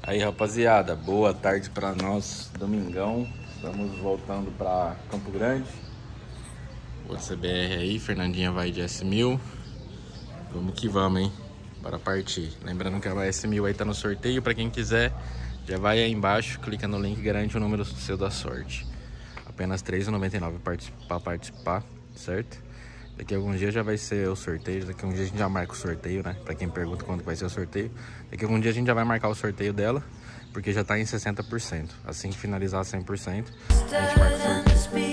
Aí, rapaziada, boa tarde pra nós, domingão. Estamos voltando pra Campo Grande. Boa CBR aí, Fernandinha vai de S1000. Vamos que vamos, hein? Para partir. Lembrando que a S1000 aí tá no sorteio. Pra quem quiser, já vai aí embaixo, clica no link e garante o número seu da sorte. Apenas R$3,99 pra participar, certo? Daqui a alguns dias já vai ser o sorteio. Daqui a alguns dias a gente já marca o sorteio, né? Pra quem pergunta quando vai ser o sorteio. Daqui a alguns dias a gente já vai marcar o sorteio dela, porque já tá em 60%. Assim que finalizar 100%, a gente marca o sorteio.